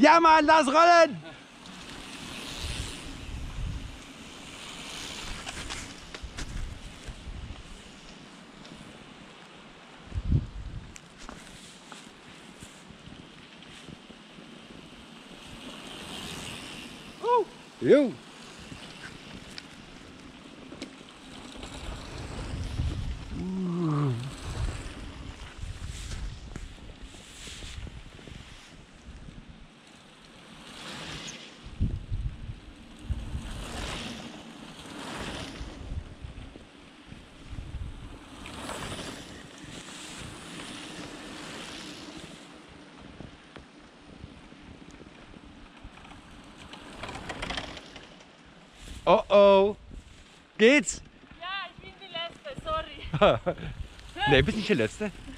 Ja, Mann, lass rollen! Jo. Oh oh. Geht's? Ja, ich bin die Letzte, sorry. Ne, bist nicht der Letzte.